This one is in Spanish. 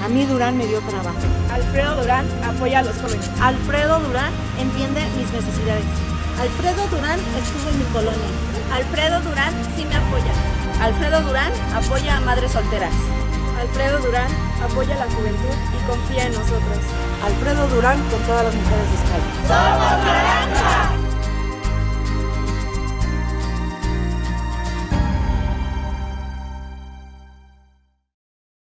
A mí Durán me dio trabajo. Alfredo Durán apoya a los jóvenes. Alfredo Durán entiende mis necesidades. Alfredo Durán estuvo en mi colonia. Alfredo Durán sí me apoya. Alfredo Durán apoya a madres solteras. Alfredo Durán apoya a la juventud y confía en nosotros. Alfredo Durán con todas las mujeres de España. ¡Somos naranjas!